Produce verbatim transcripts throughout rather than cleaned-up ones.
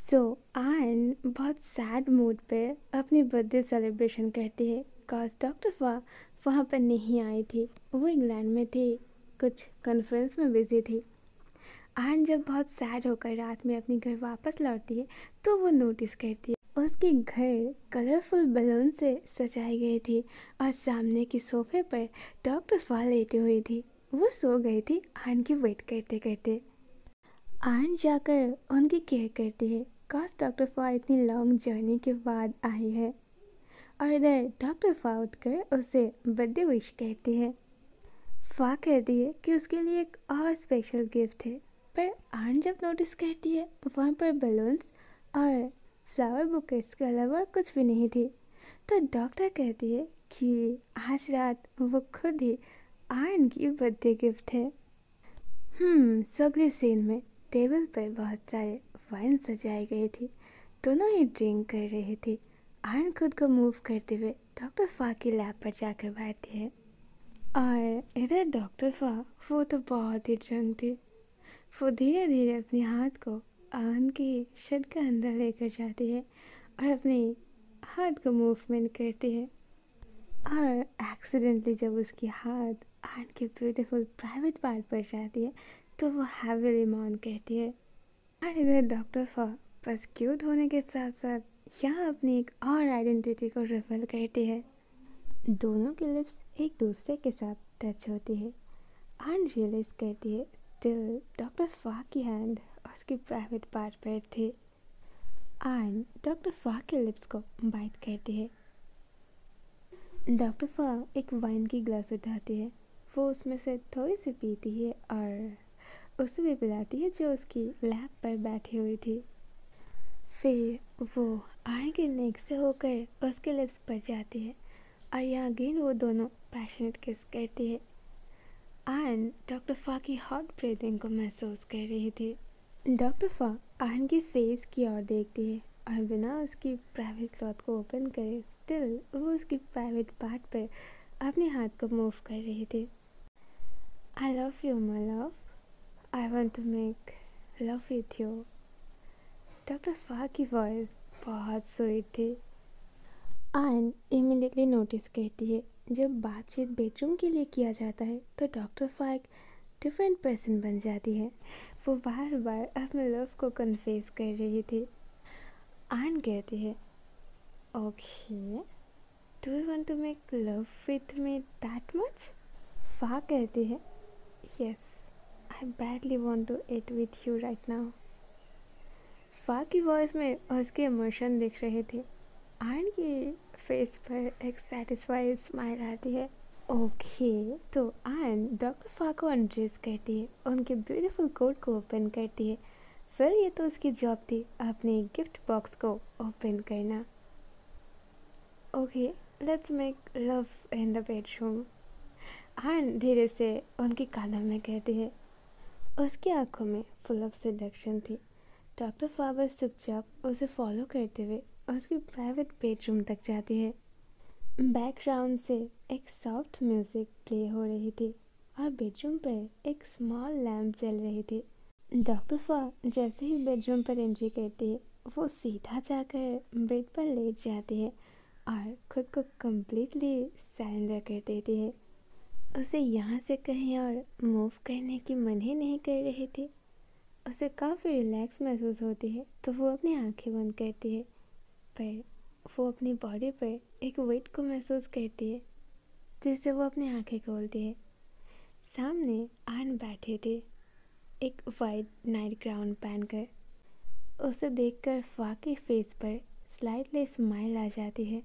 सो आन बहुत sad mood पे अपनी बर्थडे सेलिब्रेशन करती है काश डॉक्टर फा वहाँ पर नहीं आई थी। वो इंग्लैंड में थी, कुछ कॉन्फ्रेंस में बिजी थी। आन जब बहुत सैड होकर रात में अपने घर वापस लौटती है तो वो नोटिस करती है उसके घर कलरफुल बैलून से सजाई गई थी और सामने के सोफे पर डॉक्टर फा लेटी हुई थी। वो सो गई थी आन की वेट करते करते। आन जाकर उनकी केयर करती है काश डॉक्टर फा इतनी लॉन्ग जर्नी के बाद आई है। और इधर डॉक्टर फा उठकर उसे बर्थडे विश करती है। फा कहती है कि उसके लिए एक और स्पेशल गिफ्ट है, पर आन जब नोटिस करती है वहाँ पर बलून्स और फ्लावर बुकेट्स के अलावा कुछ भी नहीं थी, तो डॉक्टर कहती है कि आज रात वो खुद ही आन की बर्थडे गिफ्ट है। हम्म सो अगले सीन में टेबल पर बहुत सारे वाइन सजाई गई थी। दोनों ही ड्रिंक कर रही थी। आयन खुद को मूव करते हुए डॉक्टर फा की लैब पर जाकर बैठती है और इधर डॉक्टर फा वो तो बहुत ही ड्रंक थी। वो धीरे धीरे अपने हाथ को आयन की शर्ट के अंदर लेकर जाती है और अपने हाथ को मूवमेंट करती है और एक्सीडेंटली जब उसकी हाथ आयन के ब्यूटीफुल प्राइवेट पार्ट पर जाती है तो वो हैवीली मौन करती है। और इधर डॉक्टर फा बस क्यूट होने के साथ साथ यहाँ अपनी एक और आइडेंटिटी को रिवील करती है। दोनों की लिप्स एक दूसरे के साथ टच होती है। आन रियलाइज करती है स्टिल डॉक्टर फा की हैंड उसकी प्राइवेट पार्ट पर थी। आन डॉक्टर फा के लिप्स को बाइट करती है। डॉक्टर फा एक वाइन की ग्लास उठाती है। वो उसमें से थोड़ी सी पीती है और उसे भी पिलाती है जो उसकी लैब पर बैठी हुई थी। फिर वो आयन के नेक से होकर उसके लिप्स पर जाती है और यहाँ अगेन वो दोनों पैशनेट किस करती है। आयन डॉक्टर फा की हॉट ब्रीथिंग को महसूस कर रही थी। डॉक्टर फा आयन की फेस की ओर देखती है और बिना उसकी प्राइवेट क्लॉथ को ओपन करे स्टिल वो उसकी प्राइवेट पार्ट पर अपने हाथ को मूव कर रही थी। I love you my love, I want to make love with you. Doctor Fa की वॉइस बहुत स्वीट थी। आयन इमीडिएटली नोटिस करती है जब बातचीत बेडरूम के लिए किया जाता है तो डॉक्टर फा एक डिफरेंट पर्सन बन जाती है। वो बार बार अपने लव को कन्फेस कर रही थी। आयन कहती है okay, do you want to make love with me that much? Fa कहती है yes, I badly want to eat with you right now. Fa की वॉइस में उसके इमोशन दिख रहे थे। आयन की फेस पर एक सेटिस्फाइड स्माइल आती है। ओके okay, तो आयन डॉक्टर फा को अनड्रेस करती है, उनके ब्यूटीफुल कोट को ओपन करती है। फिर ये तो उसकी जॉब थी अपने गिफ्ट बॉक्स को ओपन करना। Okay, let's make love in the bedroom. Ian धीरे से उनके कानों में कहती है। उसकी आंखों में फुल ऑफ सेडक्शन थी। डॉक्टर फा बस चुपचाप उसे फॉलो करते हुए उसकी प्राइवेट बेडरूम तक जाती है। बैकग्राउंड से एक सॉफ्ट म्यूजिक प्ले हो रही थी और बेडरूम पर एक स्मॉल लैम्प जल रही थी। डॉक्टर फा जैसे ही बेडरूम पर एंट्री करती है वो सीधा जाकर बेड पर लेट जाती है और खुद को कम्प्लीटली सरेंडर कर देती है। उसे यहाँ से कहीं और मूव करने की मन ही नहीं कर रही थी। उसे काफ़ी रिलैक्स महसूस होती है तो वो अपनी आंखें बंद करती है, पर वो अपनी बॉडी पर एक वेट को महसूस करती है जिससे वो अपनी आंखें खोलती है। सामने आन बैठे थे एक वाइट नाइट गाउन पहनकर। उसे देखकर फा के फेस पर स्लाइटली स्माइल आ जाती है।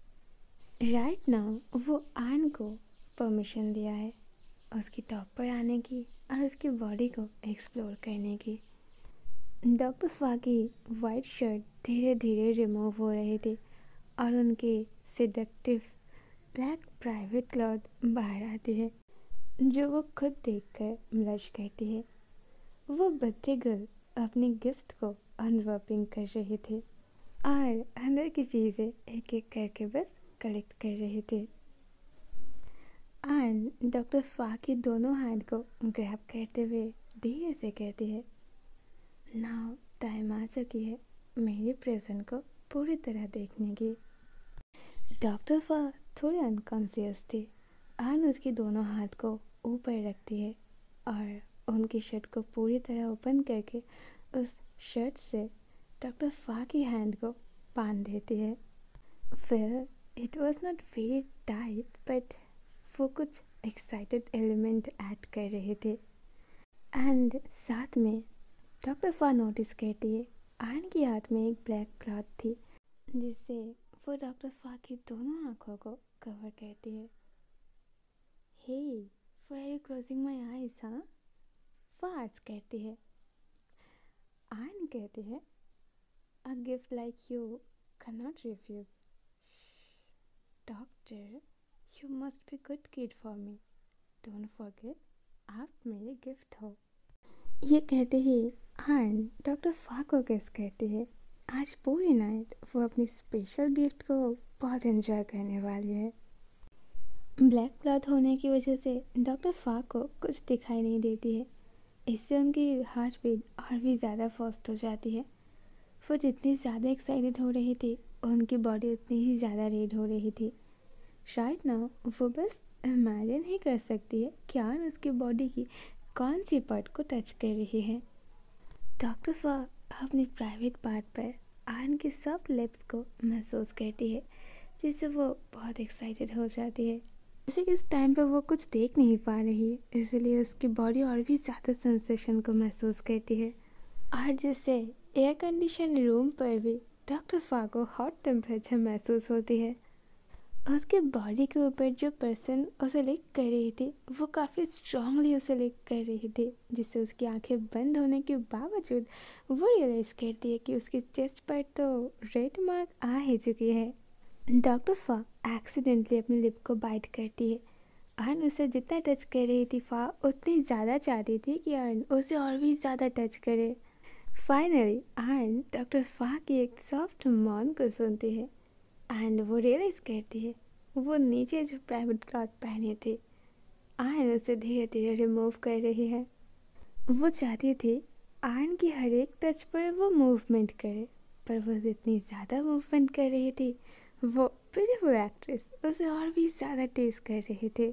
राइट नाउ वो आन को परमिशन दिया है उसकी टॉप पर आने की और उसकी बॉडी को एक्सप्लोर करने की। डॉक्टर फा की वाइट शर्ट धीरे धीरे रिमूव हो रही थी और उनकी सिडक्टिव ब्लैक प्राइवेट क्लॉथ बाहर आती है जो वो खुद देखकर ब्लश करती है। वो बर्थडे गर्ल अपने गिफ्ट को अनरैपिंग कर रही थी और अंदर की चीज़ें एक एक करके बस कलेक्ट कर रही थी। एंड डॉक्टर फा की दोनों हैंड को ग्रैब करते हुए धीरे से कहती है नाउ टाइम आ चुकी है मेरे प्रेजेंट को पूरी तरह देखने की। डॉक्टर फा थोड़े अनकॉन्शियस थे। आन उसके दोनों हाथ को ऊपर रखती है और उनकी शर्ट को पूरी तरह ओपन करके उस शर्ट से डॉक्टर फा की हैंड को बांध देती है। फिर it was not very tight but वो कुछ एक्साइटेड एलिमेंट ऐड कर रहे थे। एंड साथ में डॉक्टर फा नोटिस करती है आन के हाथ में एक ब्लैक क्लॉथ थी जिससे वो डॉक्टर फा की दोनों आंखों को कवर करती है। Hey why are you closing my eyes हाँ? फास्ट कहती है। आन कहती है a gift like you can not refuse. Doctor you must be good kid for me, don't forget आप मेरे गिफ्ट हो। ये कहते ही आन डॉक्टर फा को किस करती है। आज पूरी नाइट वो अपनी स्पेशल गिफ्ट को बहुत एंजॉय करने वाली है। ब्लैक क्लॉथ होने की वजह से डॉक्टर फा को कुछ दिखाई नहीं देती है। इससे उनकी हार्ट बीट और भी ज़्यादा फास्ट हो जाती है। वो जितनी ज़्यादा एक्साइटेड हो रही थी उनकी बॉडी उतनी ही ज़्यादा रेड हो रही थी। शायद ना वो बस इमेजिन ही कर सकती है कि आन उसकी बॉडी की कौन सी पार्ट को टच कर रही है। डॉक्टर फा अपनी प्राइवेट पार्ट पर आन के सॉफ्ट लिप्स को महसूस करती है जिससे वो बहुत एक्साइटेड हो जाती है। जैसे कि इस टाइम पे वो कुछ देख नहीं पा रही है इसलिए उसकी बॉडी और भी ज़्यादा सेंसेशन को महसूस करती है और जिससे एयर कंडीशन रूम पर भी डॉक्टर फा को हॉट टेम्परेचर महसूस होती है। उसके बॉडी के ऊपर जो पर्सन उसे लिक कर रही थी वो काफ़ी स्ट्रांगली उसे लिक कर रही थी जिससे उसकी आंखें बंद होने के बावजूद वो रियलाइज़ करती है कि उसके चेस्ट पर तो रेड मार्क आ ही चुकी है। डॉक्टर फा एक्सीडेंटली अपनी लिप को बाइट करती है। आन उसे जितना टच कर रही थी फा उतनी ज़्यादा चाहती थी कि आन उसे और भी ज़्यादा टच करे। फाइनली आन डॉक्टर फा की एक सॉफ्ट मॉन को सुनती है एंड वो रियलाइज़ करती है वो नीचे जो प्राइवेट क्लॉथ पहने थे आन उसे धीरे धीरे रिमूव कर रही है। वो चाहती थी आन की हर एक टच पर वो मूवमेंट करे पर वो जितनी ज़्यादा मूवमेंट कर रही थी वो ब्यूटीफुल एक्ट्रेस उसे और भी ज़्यादा टेस्ट कर रहे थे।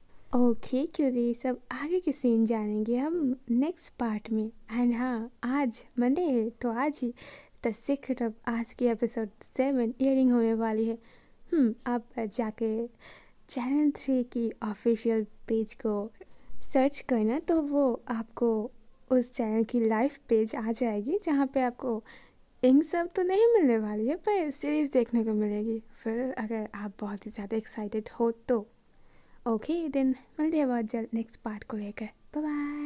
ओके क्योंकि सब आगे के सीन जानेंगे हम नेक्स्ट पार्ट में। एंड हाँ आज मंडे है तो आज ही द सीक्रेट ऑफ आज की एपिसोड सेवन एयरिंग होने वाली है। हम्म आप जाके चैनल थ्री की ऑफिशियल पेज को सर्च करना तो वो आपको उस चैनल की लाइव पेज आ जाएगी जहाँ पे आपको इन सब तो नहीं मिलने वाली है पर सीरीज़ देखने को मिलेगी। फिर अगर आप बहुत ही ज़्यादा एक्साइटेड हो तो ओके देन मिलते हैं बहुत जल्द नेक्स्ट पार्ट को लेकर। Bye bye.